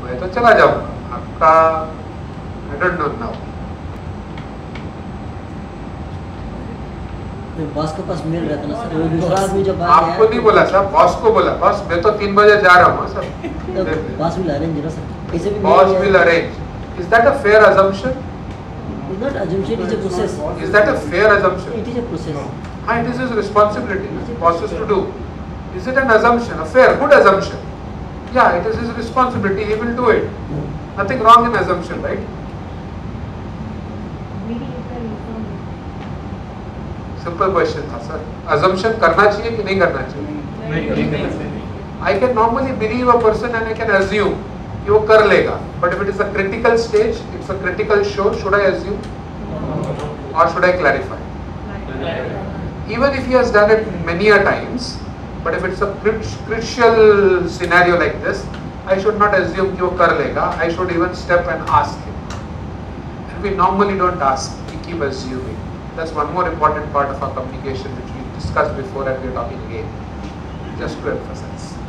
मैं तो चला जाऊंगा, आपका I don't know now. Boss के पास मेल रहता ना सर, वो दूसरा आदमी जब आपको नहीं बोला सर, बॉस को बोला, बॉस मैं तो 3 बजे जा रहा हूँ सर. बॉस will arrange ना सर, कैसे भी Boss will arrange. Is that a fair assumption? It's not assumption, it is a process. Is that a fair assumption? It is a process. It is his responsibility, bosses to do. Is it an assumption, a fair, good assumption? Yeah, it is his responsibility, he will do it. Nothing wrong in assumption, right? Simple question था sir. Assumption करना चाहिए कि नहीं करना चाहिए? I can normally believe a person and I can assume कि वो कर लेगा. But if it is a critical stage, it's a critical show, should I assume? Or should I clarify? Even if he has done it many a times, but if it's a crucial scenario like this, I should not assume कि वो कर लेगा. I should even step and ask him. And we normally don't ask, we keep assuming. That's one more important part of our communication which we discussed before and we are talking again. Just to emphasize.